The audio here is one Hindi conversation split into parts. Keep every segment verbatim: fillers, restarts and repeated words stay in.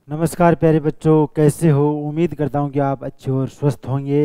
नमस्कार प्यारे बच्चों, कैसे हो। उम्मीद करता हूँ कि आप अच्छे और स्वस्थ होंगे।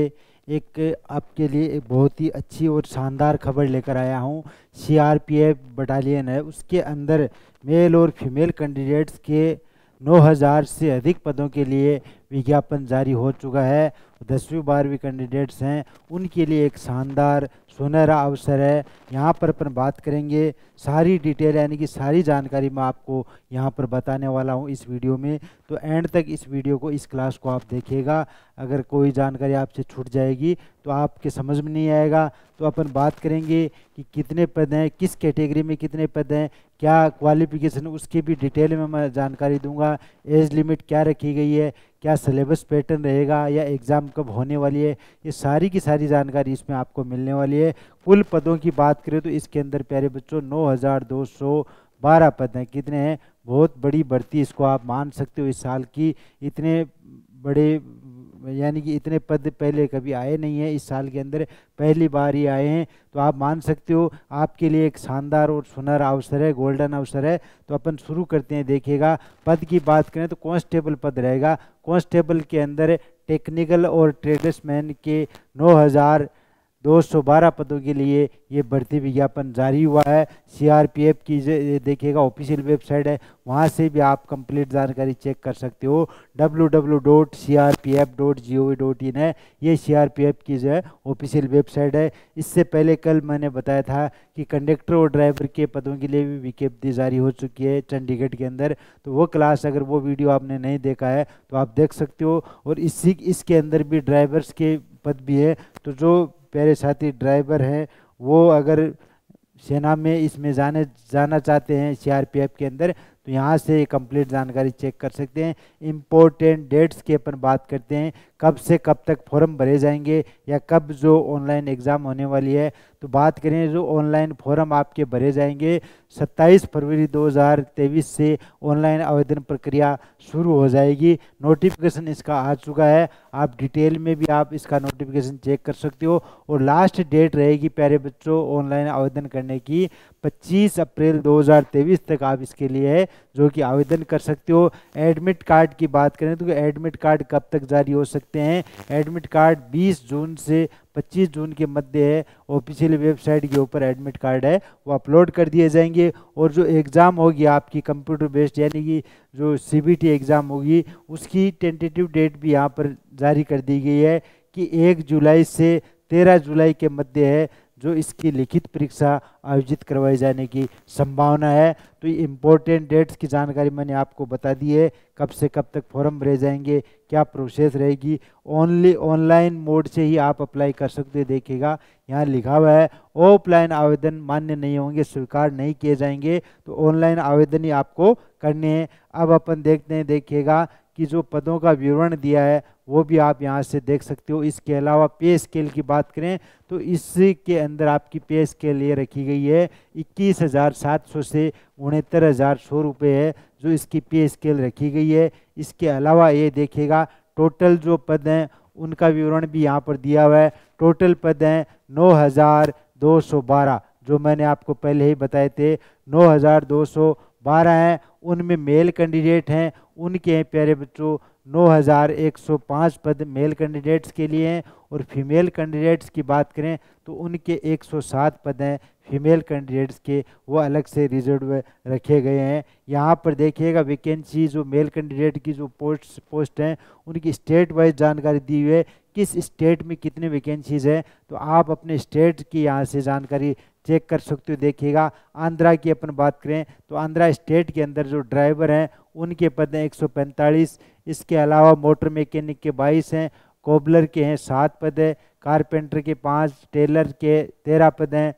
एक आपके लिए एक बहुत ही अच्छी और शानदार खबर लेकर आया हूँ। सीआरपीएफ बटालियन है, उसके अंदर मेल और फीमेल कैंडिडेट्स के नौ हज़ार से अधिक पदों के लिए विज्ञापन जारी हो चुका है। दसवीं बारहवीं कैंडिडेट्स हैं, उनके लिए एक शानदार सुनहरा अवसर है। यहाँ पर अपन बात करेंगे सारी डिटेल, यानी कि सारी जानकारी मैं आपको यहाँ पर बताने वाला हूँ इस वीडियो में। तो एंड तक इस वीडियो को, इस क्लास को आप देखिएगा। अगर कोई जानकारी आपसे छूट जाएगी तो आपके समझ में नहीं आएगा। तो अपन बात करेंगे कि कितने पद हैं, किस कैटेगरी में कितने पद हैं, क्या क्वालिफिकेशन, उसकी भी डिटेल में मैं जानकारी दूंगा। एज लिमिट क्या रखी गई है, क्या सिलेबस पैटर्न रहेगा, या एग्ज़ाम कब होने वाली है, ये सारी की सारी जानकारी इसमें आपको मिलने वाली है। कुल पदों की बात करें तो इसके अंदर प्यारे बच्चों नौ हज़ार दो सौ बारह पद हैं। कितने हैं? बहुत बड़ी भर्ती इसको आप मान सकते हो इस साल की। इतने बड़े, यानी कि इतने पद पहले कभी आए नहीं हैं, इस साल के अंदर पहली बार ही आए हैं। तो आप मान सकते हो आपके लिए एक शानदार और सुनहरा अवसर है, गोल्डन अवसर है। तो अपन शुरू करते हैं। देखिएगा, पद की बात करें तो कांस्टेबल पद रहेगा। कांस्टेबल के अंदर टेक्निकल और ट्रेड्समैन के नौ हज़ार दो सौ बारह पदों के लिए ये भर्ती विज्ञापन जारी हुआ है। सीआरपीएफ की ये देखिएगा ऑफिशियल वेबसाइट है, वहाँ से भी आप कंप्लीट जानकारी चेक कर सकते हो। W W W dot C R P F dot G O V dot in है, ये सीआरपीएफ की जो है ऑफिशियल वेबसाइट है। इससे पहले कल मैंने बताया था कि कंडक्टर और ड्राइवर के पदों के लिए भी विज्ञप्ति जारी हो चुकी है चंडीगढ़ के अंदर। तो वो क्लास, अगर वो वीडियो आपने नहीं देखा है तो आप देख सकते हो। और इसी इसके अंदर भी ड्राइवर्स के पद भी है। तो जो प्यारे साथी ड्राइवर हैं, वो अगर सेना में इसमें जाने जाना चाहते हैं सीआरपीएफ के अंदर, तो यहाँ से कंप्लीट जानकारी चेक कर सकते हैं। इम्पोर्टेंट डेट्स की अपन बात करते हैं, कब से कब तक फॉर्म भरे जाएंगे या कब जो ऑनलाइन एग्ज़ाम होने वाली है। तो बात करें, जो ऑनलाइन फॉर्म आपके भरे जाएंगे सत्ताईस फरवरी दो हज़ार तेईस से ऑनलाइन आवेदन प्रक्रिया शुरू हो जाएगी। नोटिफिकेशन इसका आ चुका है, आप डिटेल में भी आप इसका नोटिफिकेशन चेक कर सकते हो। और लास्ट डेट रहेगी प्यारे बच्चों ऑनलाइन आवेदन करने की पच्चीस अप्रैल दो हज़ार तेईस तक आप इसके लिए है जो कि आवेदन कर सकते हो। एडमिट कार्ड की बात करें तो एडमिट कार्ड कब तक जारी हो सकते हैं? एडमिट कार्ड बीस जून से पच्चीस जून के मध्य है। ऑफिशियल वेबसाइट के ऊपर एडमिट कार्ड है, वो अपलोड कर दिए जाएंगे। और जो एग्ज़ाम होगी आपकी कंप्यूटर बेस्ड, यानी कि जो सीबीटी एग्ज़ाम होगी, उसकी टेंटेटिव डेट भी यहाँ पर जारी कर दी गई है कि एक जुलाई से तेरह जुलाई के मध्य है जो इसकी लिखित परीक्षा आयोजित करवाए जाने की संभावना है। तो ये इम्पोर्टेंट डेट्स की जानकारी मैंने आपको बता दी है, कब से कब तक फॉर्म भरे जाएंगे, क्या प्रोसेस रहेगी। ओनली ऑनलाइन मोड से ही आप अप्लाई कर सकते हैं। देखिएगा, यहाँ लिखा हुआ है ऑफलाइन आवेदन मान्य नहीं होंगे, स्वीकार नहीं किए जाएंगे। तो ऑनलाइन आवेदन ही आपको करने हैं। अब अपन देखते हैं, देखिएगा कि जो पदों का विवरण दिया है वो भी आप यहाँ से देख सकते हो। इसके अलावा पे स्केल की बात करें तो इसके अंदर आपकी पे स्केल ये रखी गई है इक्कीस हज़ार सात सौ से उनहत्तर हज़ार सौ रुपये है जो इसकी पे स्केल रखी गई है। इसके अलावा ये देखिएगा टोटल जो पद हैं उनका विवरण भी यहाँ पर दिया हुआ है। टोटल पद हैं नौ हज़ार दो सौ बारह, जो मैंने आपको पहले ही बताए थे नौ हज़ार दो सौ बारह हैं। उनमें मेल कैंडिडेट हैं, उनके हैं प्यारे बच्चों नौ हज़ार एक सौ पाँच पद मेल कैंडिडेट्स के लिए हैं। और फीमेल कैंडिडेट्स की बात करें तो उनके एक सौ सात पद हैं फीमेल कैंडिडेट्स के, वो अलग से रिजर्व रखे गए हैं। यहाँ पर देखिएगा वैकेंसी, जो मेल कैंडिडेट की जो पोस्ट पोस्ट हैं उनकी स्टेट वाइज जानकारी दी हुई है, किस स्टेट में कितने वैकेंसीज हैं। तो आप अपने स्टेट की यहाँ से जानकारी चेक कर सकते हो। देखिएगा, आंध्रा की अपन बात करें तो आंध्रा स्टेट के अंदर जो ड्राइवर हैं उनके पद हैं एक सौ पैंतालीस। इसके अलावा मोटर मैकेनिक के बाईस हैं, कोबलर के हैं सात पद है, कारपेंटर के पाँच, टेलर के तेरह पद हैं,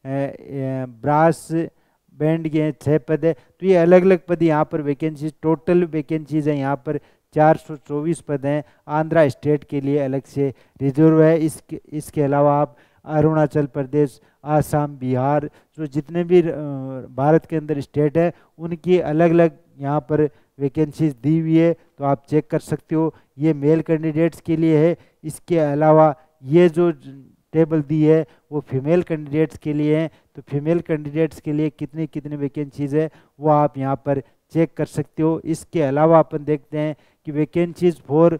ब्रास बैंड के हैं छः पद है। तो ये अलग अलग पद यहाँ पर वैकेंसी, टोटल वैकेंसीज हैं यहाँ पर चार सौ चौबीस पद हैं। आंध्रा स्टेट के लिए अलग से रिजर्व है। इसके इसके अलावा आप अरुणाचल प्रदेश, आसाम, बिहार, जो जितने भी भारत के अंदर स्टेट है उनकी अलग अलग यहाँ पर वैकेंसीज दी हुई है, तो आप चेक कर सकते हो। ये मेल कैंडिडेट्स के लिए है। इसके अलावा ये जो टेबल दी है वो फीमेल कैंडिडेट्स के लिए हैं। तो फीमेल कैंडिडेट्स के लिए कितनी कितनी वैकेंसीज है वो आप यहाँ पर चेक कर सकते हो। इसके अलावा अपन देखते हैं कि वैकेंसीज फॉर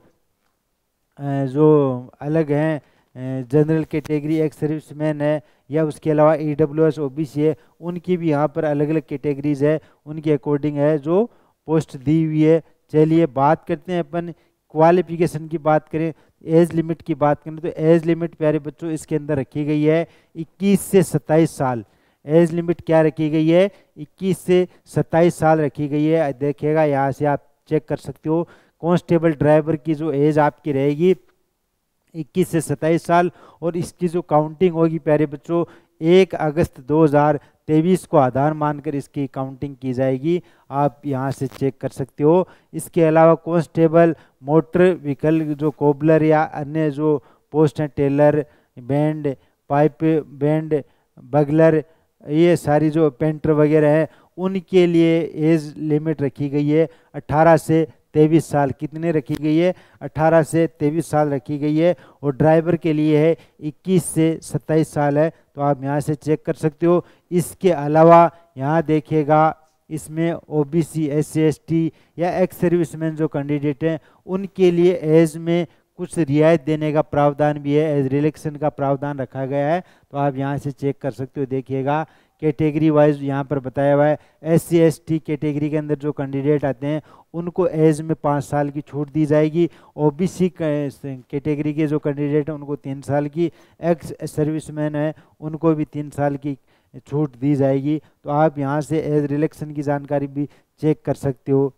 जो अलग हैं, जनरल कैटेगरी, एक्स सर्विसमैन है, या उसके अलावा E W S O B C है, उनकी भी यहाँ पर अलग अलग कैटेगरीज है, उनके अकॉर्डिंग है जो पोस्ट दी हुई है। चलिए बात करते हैं अपन क्वालिफिकेशन की। बात करें, एज लिमिट की बात करें, तो एज लिमिट प्यारे बच्चों इसके अंदर रखी गई है इक्कीस से सत्ताईस साल। एज लिमिट क्या रखी गई है? इक्कीस से सत्ताईस साल रखी गई है। देखिएगा यहाँ से आप चेक कर सकते हो, कांस्टेबल ड्राइवर की जो एज आपकी रहेगी इक्कीस से सत्ताईस साल, और इसकी जो काउंटिंग होगी प्यारे बच्चों एक अगस्त दो हज़ार तेईस को आधार मानकर इसकी काउंटिंग की जाएगी। आप यहाँ से चेक कर सकते हो। इसके अलावा कांस्टेबल, मोटर व्हीकल जो कोबलर या अन्य जो पोस्ट हैं, tailor, band, pipe band, bugler, ये सारी जो पेंटर वगैरह है, उनके लिए एज लिमिट रखी गई है अठारह से तेईस साल। कितने रखी गई है? अठारह से तेईस साल रखी गई है। और ड्राइवर के लिए है इक्कीस से सत्ताईस साल है, तो आप यहाँ से चेक कर सकते हो। इसके अलावा यहाँ देखिएगा इसमें OBC, S C S T या एक्स सर्विसमैन जो कैंडिडेट हैं उनके लिए एज में कुछ रियायत देने का प्रावधान भी है, एज रिलैक्सेशन का प्रावधान रखा गया है, तो आप यहाँ से चेक कर सकते हो। देखिएगा कैटेगरी वाइज यहाँ पर बताया हुआ है। S C S T category के अंदर जो कैंडिडेट आते हैं उनको एज में पाँच साल की छूट दी जाएगी। ओबीसी कैटेगरी के जो कैंडिडेट हैं उनको तीन साल की, एक्स सर्विसमैन है उनको भी तीन साल की छूट दी जाएगी। तो आप यहाँ से एज रिलैक्सेशन की जानकारी भी चेक कर सकते हो।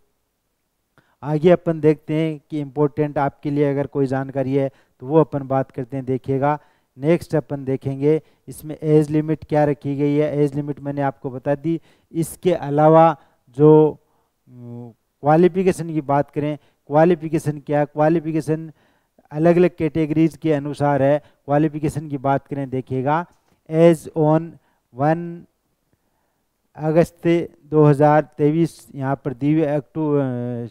आगे अपन देखते हैं कि इम्पोर्टेंट आपके लिए अगर कोई जानकारी है तो वो अपन बात करते हैं। देखिएगा नेक्स्ट अपन देखेंगे इसमें एज लिमिट क्या रखी गई है। एज लिमिट मैंने आपको बता दी। इसके अलावा जो क्वालिफिकेशन की बात करें, क्वालिफिकेशन क्या? क्वालिफिकेशन अलग अलग कैटेगरीज के अनुसार है। क्वालिफिकेशन की बात करें, देखिएगा एज ऑन वन अगस्त दो हज़ार तेईस यहाँ पर दी हुई, अक्टूबर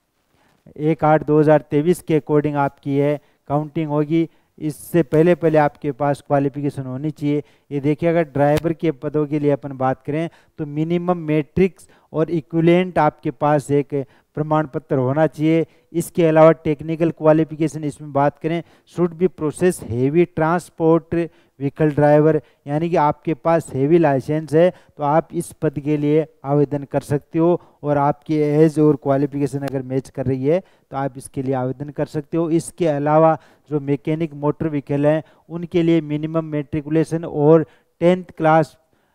एक आठ दो हज़ार तेईस के अकॉर्डिंग आपकी है काउंटिंग होगी। इससे पहले पहले आपके पास क्वालिफिकेशन होनी चाहिए। ये देखिए अगर ड्राइवर के पदों के लिए अपन बात करें तो मिनिमम मैट्रिक्स और इक्विवेलेंट आपके पास एक प्रमाण पत्र होना चाहिए। इसके अलावा टेक्निकल क्वालिफिकेशन इसमें बात करें, should be process heavy transport vehicle driver, यानी कि आपके पास हेवी लाइसेंस है तो आप इस पद के लिए आवेदन कर सकते हो, और आपकी एज और क्वालिफिकेशन अगर मैच कर रही है तो आप इसके लिए आवेदन कर सकते हो। इसके अलावा जो मैकेनिक मोटर व्हीकल हैं उनके लिए मिनिमम मैट्रिकुलेशन और tenth class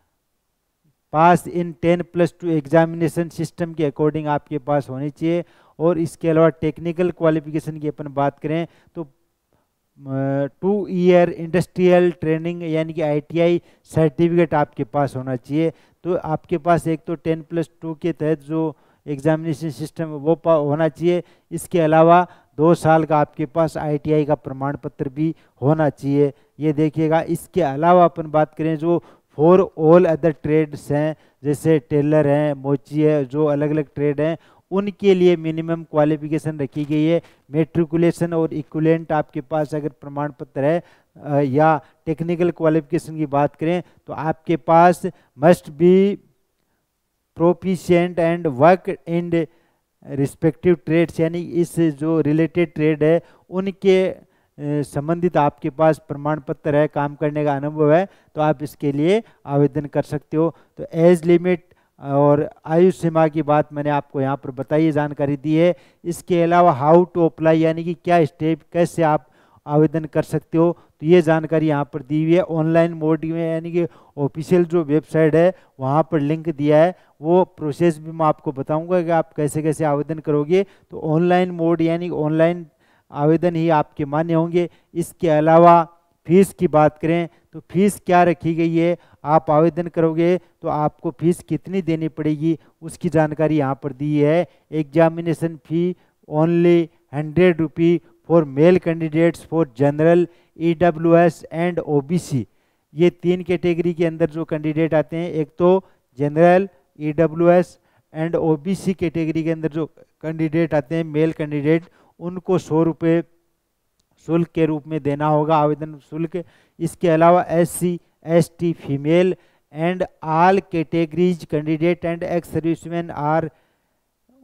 pass in ten plus two examination system के अकॉर्डिंग आपके पास होनी चाहिए। और इसके अलावा टेक्निकल क्वालिफिकेशन की अपन बात करें तो टू ईयर इंडस्ट्रियल ट्रेनिंग यानी कि आईटीआई सर्टिफिकेट आपके पास होना चाहिए। तो आपके पास एक तो टेन प्लस टू के तहत जो एग्जामिनेशन सिस्टम वो होना चाहिए। इसके अलावा दो साल का आपके पास आईटीआई का प्रमाण पत्र भी होना चाहिए। ये देखिएगा। इसके अलावा अपन बात करें जो फॉर ऑल अदर ट्रेड्स हैं, जैसे टेलर हैं, मोची है, जो अलग अलग ट्रेड हैं उनके लिए मिनिमम क्वालिफिकेशन रखी गई है। मेट्रिकुलेशन और इक्विवेलेंट आपके पास अगर प्रमाण पत्र है या टेक्निकल क्वालिफिकेशन की बात करें तो आपके पास must be proficient and work in respective trades, यानी इस जो रिलेटेड ट्रेड है उनके संबंधित आपके पास प्रमाण पत्र है, काम करने का अनुभव है, तो आप इसके लिए आवेदन कर सकते हो। तो एज लिमिट और आयु सीमा की बात मैंने आपको यहाँ पर बताई, जानकारी दी है। इसके अलावा हाउ टू अप्लाई यानी कि क्या स्टेप, कैसे आप आवेदन कर सकते हो, तो ये जानकारी यहाँ पर दी हुई है ऑनलाइन मोड में, यानी कि ऑफिशियल जो वेबसाइट है वहाँ पर लिंक दिया है। वो प्रोसेस भी मैं आपको बताऊंगा कि आप कैसे कैसे आवेदन करोगे। तो ऑनलाइन मोड यानी ऑनलाइन आवेदन ही आपके मान्य होंगे। इसके अलावा फीस की बात करें तो फीस क्या रखी गई है, आप आवेदन करोगे तो आपको फीस कितनी देनी पड़ेगी उसकी जानकारी यहाँ पर दी है। Examination fee only hundred rupee for male candidates for general, E W S and O B C. ये तीन कैटेगरी के अंदर जो कैंडिडेट आते हैं, एक तो general, E W S and O B C category के अंदर जो कैंडिडेट आते हैं मेल कैंडिडेट, उनको सौ रुपये शुल्क के रूप में देना होगा, आवेदन शुल्क। इसके अलावा S C S T female and all categories candidate and ex serviceman are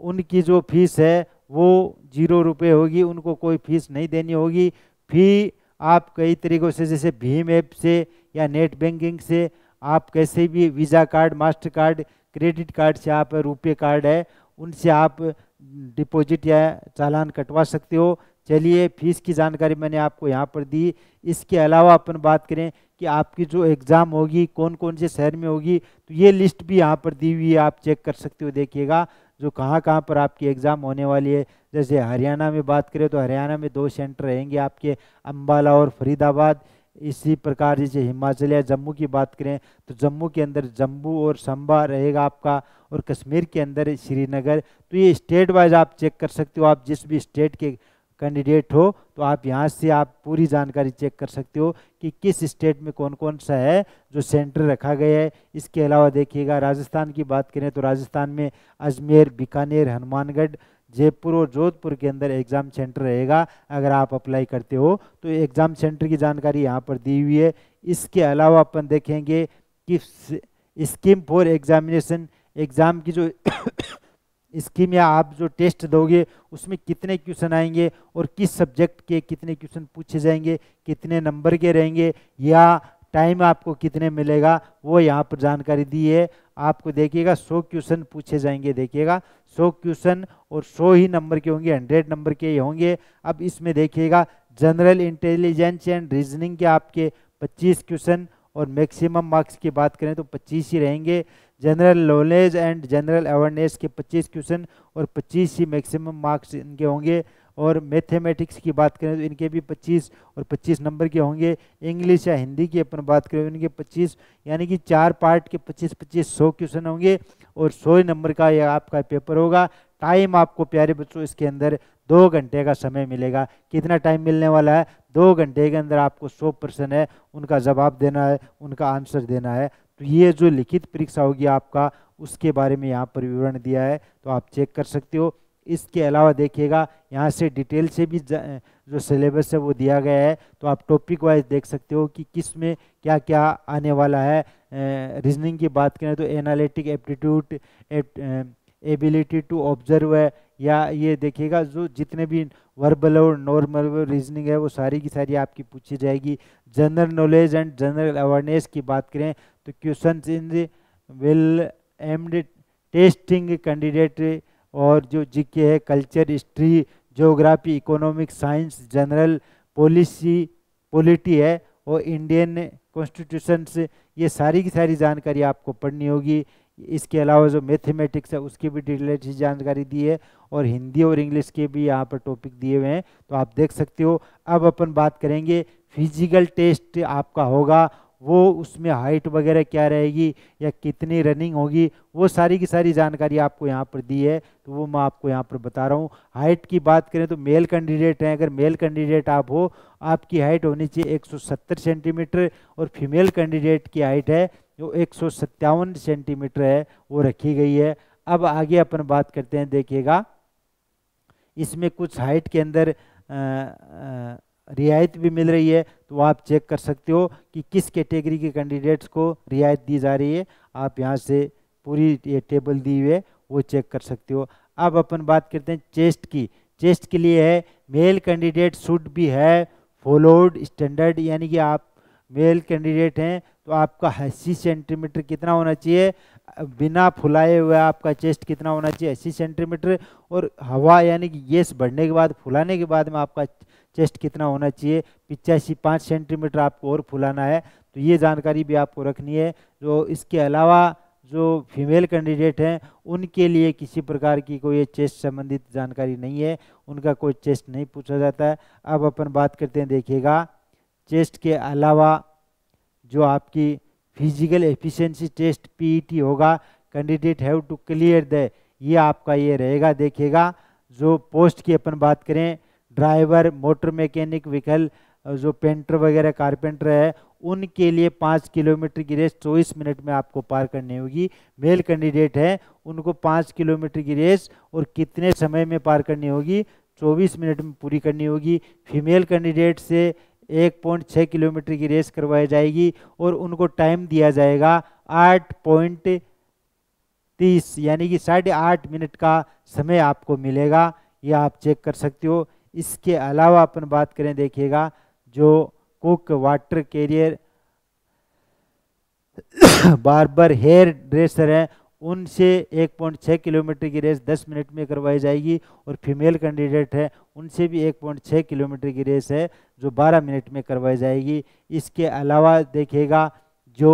उनकी जो फीस है वो जीरो रुपये होगी, उनको कोई फीस नहीं देनी होगी। फी आप कई तरीक़ों से, जैसे भीम ऐप से या नेट बैंकिंग से, आप कैसे भी visa card, master card, credit card से, आप रुपये कार्ड है उनसे आप डिपॉजिट या चालान कटवा सकते हो। चलिए, फीस की जानकारी मैंने आपको यहाँ पर दी। इसके अलावा अपन बात करें कि आपकी जो एग्ज़ाम होगी कौन कौन से शहर में होगी, तो ये लिस्ट भी यहाँ पर दी हुई है, आप चेक कर सकते हो। देखिएगा जो कहाँ कहाँ पर आपकी एग्ज़ाम होने वाली है। जैसे हरियाणा में बात करें तो हरियाणा में दो सेंटर रहेंगे आपके, अम्बाला और फरीदाबाद। इसी प्रकार जैसे हिमाचल या जम्मू की बात करें तो जम्मू के अंदर जम्मू और संबा रहेगा आपका, और कश्मीर के अंदर श्रीनगर। तो ये स्टेट वाइज आप चेक कर सकते हो। आप जिस भी स्टेट के कैंडिडेट हो तो आप यहाँ से आप पूरी जानकारी चेक कर सकते हो कि किस स्टेट में कौन कौन सा है जो सेंटर रखा गया है। इसके अलावा देखिएगा राजस्थान की बात करें तो राजस्थान में अजमेर, बीकानेर, हनुमानगढ़, जयपुर और जोधपुर के अंदर एग्ज़ाम सेंटर रहेगा। अगर आप अप्लाई करते हो तो एग्ज़ाम सेंटर की जानकारी यहाँ पर दी हुई है। इसके अलावा अपन देखेंगे कि स्कीम फॉर एग्जामिनेशन, एग्ज़ाम की जो स्कीम या आप जो टेस्ट दोगे उसमें कितने क्वेश्चन आएंगे और किस सब्जेक्ट के कितने क्वेश्चन पूछे जाएंगे, कितने नंबर के रहेंगे, या टाइम आपको कितने मिलेगा, वो यहाँ पर जानकारी दी है। आपको देखिएगा सौ क्वेश्चन पूछे जाएंगे। देखिएगा सौ क्वेश्चन और सौ ही नंबर के होंगे, हंड्रेड नंबर के ही होंगे। अब इसमें देखिएगा जनरल इंटेलिजेंस एंड रीजनिंग के आपके पच्चीस क्वेश्चन और मैक्सिमम मार्क्स की बात करें तो पच्चीस ही रहेंगे। General knowledge and general awareness के पच्चीस क्वेश्चन और पच्चीस ही मैक्सिमम मार्क्स इनके होंगे। और मैथमेटिक्स की बात करें तो इनके भी पच्चीस और पच्चीस नंबर के होंगे। इंग्लिश या हिंदी की अपन बात करें इनके पच्चीस, यानी कि चार पार्ट के पच्चीस पच्चीस सौ क्वेश्चन होंगे और सौ नंबर का यह आपका पेपर होगा। टाइम आपको प्यारे बच्चों इसके अंदर दो घंटे का समय मिलेगा। कितना टाइम मिलने वाला है? दो घंटे के अंदर आपको सौ प्रश्न है उनका जवाब देना है, उनका आंसर देना है। तो ये जो लिखित परीक्षा होगी आपका, उसके बारे में यहाँ पर विवरण दिया है, तो आप चेक कर सकते हो। इसके अलावा देखिएगा यहाँ से डिटेल से भी जो सिलेबस है वो दिया गया है, तो आप टॉपिक वाइज देख सकते हो कि किस में क्या क्या आने वाला है। रीजनिंग की बात करें तो analytic aptitude, ability to observe है, या ये देखिएगा जो जितने भी वर्बल और नॉर्मल रीजनिंग है वो सारी की सारी आपकी पूछी जाएगी। General knowledge and general awareness की बात करें तो question in well aimed testing candidate, और जो जीके है, culture, history, geography, economic, science, general policy polity है, और इंडियन कॉन्स्टिट्यूशन से, ये सारी की सारी जानकारी आपको पढ़नी होगी। इसके अलावा जो मैथमेटिक्स है उसकी भी डिटेल जानकारी दी है, और हिंदी और इंग्लिश के भी यहाँ पर टॉपिक दिए हुए हैं, तो आप देख सकते हो। अब अपन बात करेंगे फिजिकल टेस्ट आपका होगा, वो उसमें हाइट वगैरह क्या रहेगी या कितनी रनिंग होगी, वो सारी की सारी जानकारी आपको यहाँ पर दी है, तो वो मैं आपको यहाँ पर बता रहा हूँ। हाइट की बात करें तो मेल कैंडिडेट हैं, अगर मेल कैंडिडेट आप हो, आपकी हाइट होनी चाहिए एक सौ सत्तर सेंटीमीटर, और फीमेल कैंडिडेट की हाइट है जो एक सौ सत्तावन सेंटीमीटर है, वो रखी गई है। अब आगे अपन बात करते हैं। देखिएगा इसमें कुछ हाइट के अंदर आ, आ, रियायत भी मिल रही है, तो आप चेक कर सकते हो कि किस कैटेगरी के कैंडिडेट्स को रियायत दी जा रही है। आप यहाँ से पूरी ये टेबल दी हुई है वो चेक कर सकते हो। अब अपन बात करते हैं चेस्ट की। चेस्ट के लिए है मेल कैंडिडेट शुड बी है फॉलोड स्टैंडर्ड, यानी कि आप मेल कैंडिडेट हैं तो आपका अस्सी सेंटीमीटर कितना होना चाहिए, बिना फुलाए हुए आपका चेस्ट कितना होना चाहिए, अस्सी सेंटीमीटर, और हवा यानी कि गैस बढ़ने के बाद, फुलाने के बाद में आपका चेस्ट कितना होना चाहिए, पिचासी पाँच सेंटीमीटर आपको और फुलाना है। तो ये जानकारी भी आपको रखनी है। जो इसके अलावा जो फीमेल कैंडिडेट हैं उनके लिए किसी प्रकार की कोई चेस्ट संबंधित जानकारी नहीं है, उनका कोई चेस्ट नहीं पूछा जाता है। अब अपन बात करते हैं। देखिएगा चेस्ट के अलावा जो आपकी फिजिकल एफिशिएंसी टेस्ट पीईटी होगा, candidate have to clear the, ये आपका ये रहेगा। देखिएगा जो पोस्ट की अपन बात करें, ड्राइवर, मोटर मैकेनिक, व्हीकल, जो पेंटर वगैरह, कारपेंटर है, उनके लिए पाँच किलोमीटर की रेस चौबीस मिनट में आपको पार करनी होगी। मेल कैंडिडेट है उनको पाँच किलोमीटर की रेस और कितने समय में पार करनी होगी, चौबीस मिनट में पूरी करनी होगी। फीमेल कैंडिडेट से एक पॉइंट छः किलोमीटर की रेस करवाई जाएगी और उनको टाइम दिया जाएगा आठ पॉइंट तीस यानी कि साढ़े आठ मिनट का समय आपको मिलेगा, ये आप चेक कर सकते हो। इसके अलावा अपन बात करें, देखिएगा जो cook water carrier barber hairdresser है, उनसे एक पॉइंट छः किलोमीटर की रेस दस मिनट में करवाई जाएगी, और फीमेल कैंडिडेट है उनसे भी एक पॉइंट छः किलोमीटर की रेस है जो बारह मिनट में करवाई जाएगी। इसके अलावा देखिएगा जो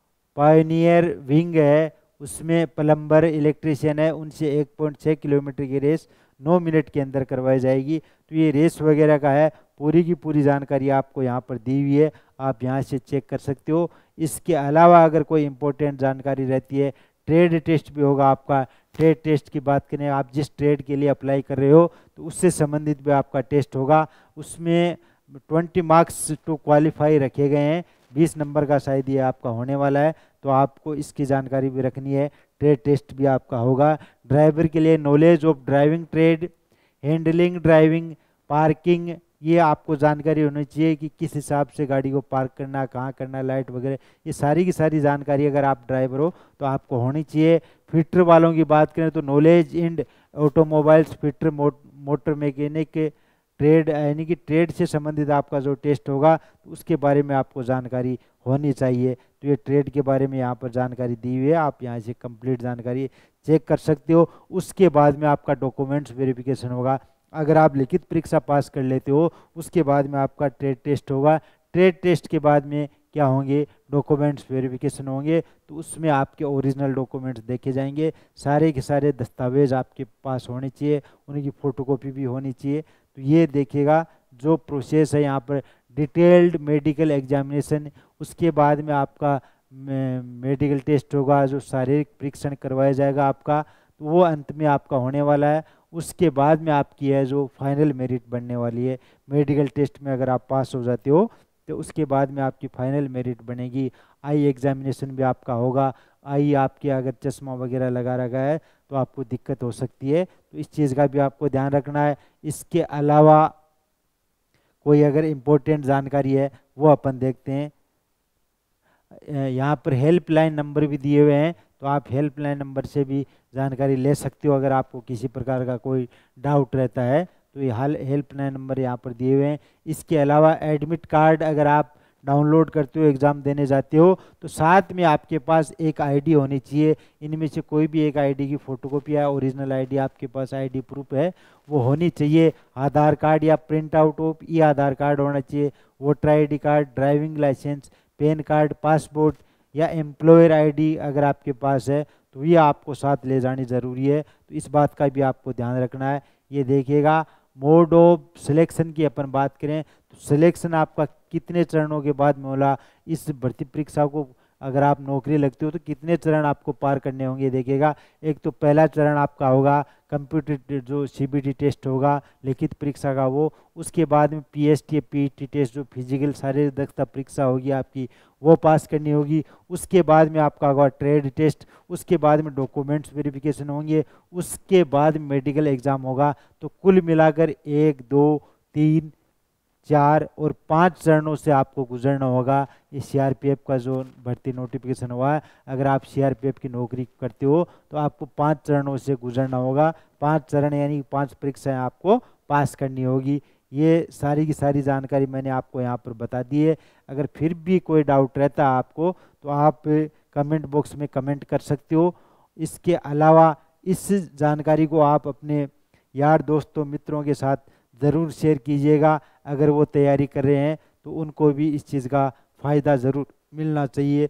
पायनियर विंग है उसमें प्लम्बर इलेक्ट्रीशियन है, उनसे एक पॉइंट छः किलोमीटर की रेस नौ मिनट के अंदर करवाई जाएगी। तो ये रेस वगैरह का है, पूरी की पूरी जानकारी आपको यहाँ पर दी हुई है, आप यहाँ से चेक कर सकते हो। इसके अलावा अगर कोई इम्पोर्टेंट जानकारी रहती है, ट्रेड टेस्ट भी होगा आपका। ट्रेड टेस्ट की बात करें, आप जिस ट्रेड के लिए अप्लाई कर रहे हो तो उससे संबंधित भी आपका टेस्ट होगा। उसमें ट्वेंटी मार्क्स टू क्वालिफाई रखे गए हैं, बीस नंबर का शायद ये आपका होने वाला है, तो आपको इसकी जानकारी भी रखनी है। ट्रेड टेस्ट भी आपका होगा। ड्राइवर के लिए knowledge of driving trade, handling driving, parking, ये आपको जानकारी होनी चाहिए कि किस हिसाब से गाड़ी को पार्क करना, कहाँ करना, लाइट वगैरह, ये सारी की सारी जानकारी अगर आप ड्राइवर हो तो आपको होनी चाहिए। फिटर वालों की बात करें तो knowledge in automobiles, fitter, motor mechanic trade, यानी कि ट्रेड से संबंधित आपका जो टेस्ट होगा तो उसके बारे में आपको जानकारी होनी चाहिए। तो ये ट्रेड के बारे में यहाँ पर जानकारी दी हुई है, आप यहाँ से कंप्लीट जानकारी चेक कर सकते हो। उसके बाद में आपका डॉक्यूमेंट्स वेरिफिकेशन होगा। अगर आप लिखित परीक्षा पास कर लेते हो उसके बाद में आपका ट्रेड टेस्ट होगा। ट्रेड टेस्ट के बाद में क्या होंगे, डॉक्यूमेंट्स वेरिफिकेशन होंगे, तो उसमें आपके ओरिजिनल डॉक्यूमेंट्स देखे जाएंगे। सारे के सारे दस्तावेज आपके पास होने चाहिए, उनकी फ़ोटोकॉपी भी होनी चाहिए। तो ये देखिएगा जो प्रोसेस है यहाँ पर, डिटेल्ड मेडिकल एग्जामिनेशन, उसके बाद में आपका मेडिकल टेस्ट होगा, जो शारीरिक परीक्षण करवाया जाएगा आपका, तो वो अंत में आपका होने वाला है। उसके बाद में आपकी है जो फाइनल मेरिट बनने वाली है। मेडिकल टेस्ट में अगर आप पास हो जाते हो तो उसके बाद में आपकी फाइनल मेरिट बनेगी। आई एग्जामिनेशन भी आपका होगा। आई आपके अगर चश्मा वगैरह लगा रखा है तो आपको दिक्कत हो सकती है, तो इस चीज़ का भी आपको ध्यान रखना है। इसके अलावा कोई अगर इम्पोर्टेंट जानकारी है वो अपन देखते हैं। यहाँ पर हेल्पलाइन नंबर भी दिए हुए हैं, तो आप हेल्पलाइन नंबर से भी जानकारी ले सकते हो अगर आपको किसी प्रकार का कोई डाउट रहता है, तो ये हाल हेल्पलाइन नंबर यहाँ पर दिए हुए हैं। इसके अलावा एडमिट कार्ड अगर आप डाउनलोड करते हो, एग्ज़ाम देने जाते हो, तो साथ में आपके पास एक आईडी होनी चाहिए। इनमें से कोई भी एक आईडी की फ़ोटोकॉपी या ओरिजिनल आईडी आपके पास आईडी प्रूफ है वो होनी चाहिए। आधार कार्ड या print out of E Aadhaar card होना चाहिए, voter ID card, driving licence, pan card, passport या एम्प्लॉयर आईडी अगर आपके पास है तो ये आपको साथ ले जानी ज़रूरी है। तो इस बात का भी आपको ध्यान रखना है। ये देखिएगा मोड ऑफ सिलेक्शन की अपन बात करें तो सिलेक्शन आपका कितने चरणों के बाद में होला। इस भर्ती परीक्षा को अगर आप नौकरी लगती हो तो कितने चरण आपको पार करने होंगे, देखिएगा। एक तो पहला चरण आपका होगा कंप्यूटर जो सीबीटी टेस्ट होगा लिखित परीक्षा का वो, उसके बाद में पीएसटी पीईटी टेस्ट जो फिजिकल शारीरिक दक्षता परीक्षा होगी आपकी वो पास करनी होगी। उसके बाद में आपका होगा ट्रेड टेस्ट, उसके बाद में डॉक्यूमेंट्स वेरिफिकेशन होंगे, उसके बाद मेडिकल एग्जाम होगा। तो कुल मिलाकर एक दो तीन चार और पाँच चरणों से आपको गुजरना होगा। ये सीआरपीएफ का जो भर्ती नोटिफिकेशन हुआ है, अगर आप सीआरपीएफ की नौकरी करते हो तो आपको पांच चरणों से गुजरना होगा। पांच चरण यानी पांच परीक्षाएं आपको पास करनी होगी। ये सारी की सारी जानकारी मैंने आपको यहाँ पर बता दी है। अगर फिर भी कोई डाउट रहता है आपको तो आप कमेंट बॉक्स में कमेंट कर सकते हो। इसके अलावा इस जानकारी को आप अपने यार दोस्तों मित्रों के साथ ज़रूर शेयर कीजिएगा। अगर वो तैयारी कर रहे हैं तो उनको भी इस चीज़ का फ़ायदा ज़रूर मिलना चाहिए,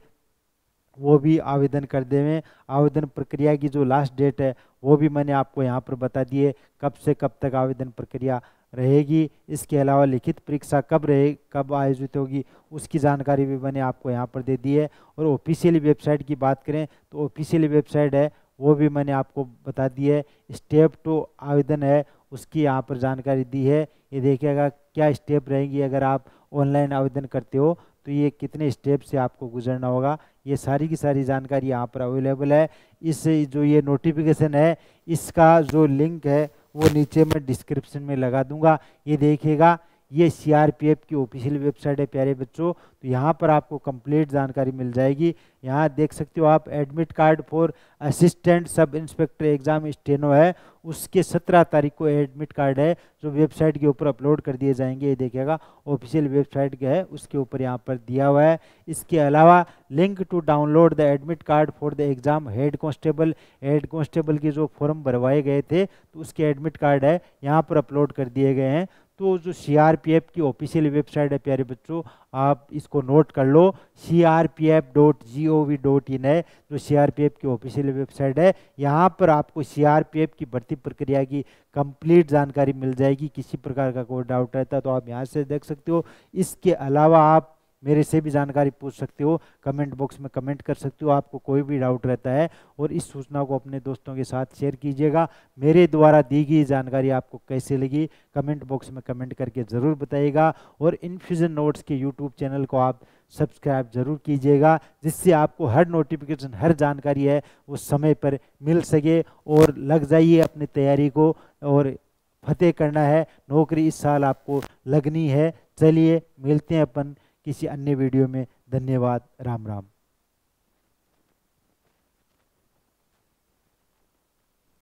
वो भी आवेदन कर देवें। आवेदन प्रक्रिया की जो लास्ट डेट है वो भी मैंने आपको यहाँ पर बता दी है, कब से कब तक आवेदन प्रक्रिया रहेगी। इसके अलावा लिखित परीक्षा कब रहे कब आयोजित होगी उसकी जानकारी भी मैंने आपको यहाँ पर दे दी है। और ऑफिशियल वेबसाइट की बात करें तो ऑफिशियल वेबसाइट है वो भी मैंने आपको बता दी है। स्टेप टू आवेदन है उसकी यहाँ पर जानकारी दी है। ये देखिएगा क्या स्टेप रहेंगी अगर आप ऑनलाइन आवेदन करते हो तो ये कितने स्टेप से आपको गुजरना होगा, ये सारी की सारी जानकारी यहाँ पर अवेलेबल है। इस जो ये नोटिफिकेशन है इसका जो लिंक है वो नीचे मैं डिस्क्रिप्शन में लगा दूंगा। ये देखिएगा ये सीआरपीएफ की ऑफिशियल वेबसाइट है प्यारे बच्चों। तो यहाँ पर आपको कंप्लीट जानकारी मिल जाएगी। यहाँ देख सकते हो आप, admit card for assistant sub inspector exam steno है, उसके सत्रह तारीख को एडमिट कार्ड है जो वेबसाइट के ऊपर अपलोड कर दिए जाएंगे। ये देखिएगा ऑफिशियल वेबसाइट का है, उसके ऊपर यहाँ पर दिया हुआ है। इसके अलावा link to download the admit card for the exam head constable, head constable के जो फॉर्म भरवाए गए थे तो उसके एडमिट कार्ड है यहाँ पर अपलोड कर दिए गए हैं। तो जो सीआरपीएफ की ऑफिशियल वेबसाइट है प्यारे बच्चों, आप इसको नोट कर लो, C R P F dot G O V dot in है जो सीआरपीएफ की ऑफिशियल वेबसाइट है। यहाँ पर आपको सीआरपीएफ की भर्ती प्रक्रिया की कंप्लीट जानकारी मिल जाएगी। किसी प्रकार का कोई डाउट रहता है तो आप यहाँ से देख सकते हो। इसके अलावा आप मेरे से भी जानकारी पूछ सकते हो, कमेंट बॉक्स में कमेंट कर सकते हो, आपको कोई भी डाउट रहता है। और इस सूचना को अपने दोस्तों के साथ शेयर कीजिएगा। मेरे द्वारा दी गई जानकारी आपको कैसे लगी कमेंट बॉक्स में कमेंट करके ज़रूर बताइएगा। और इन्फ्यूजन नोट्स के यूट्यूब चैनल को आप सब्सक्राइब जरूर कीजिएगा, जिससे आपको हर नोटिफिकेशन, हर जानकारी है वो समय पर मिल सके। और लग जाइए अपनी तैयारी को, और फतेह करना है, नौकरी इस साल आपको लगनी है। चलिए मिलते हैं अपन किसी अन्य वीडियो में। धन्यवाद, राम राम।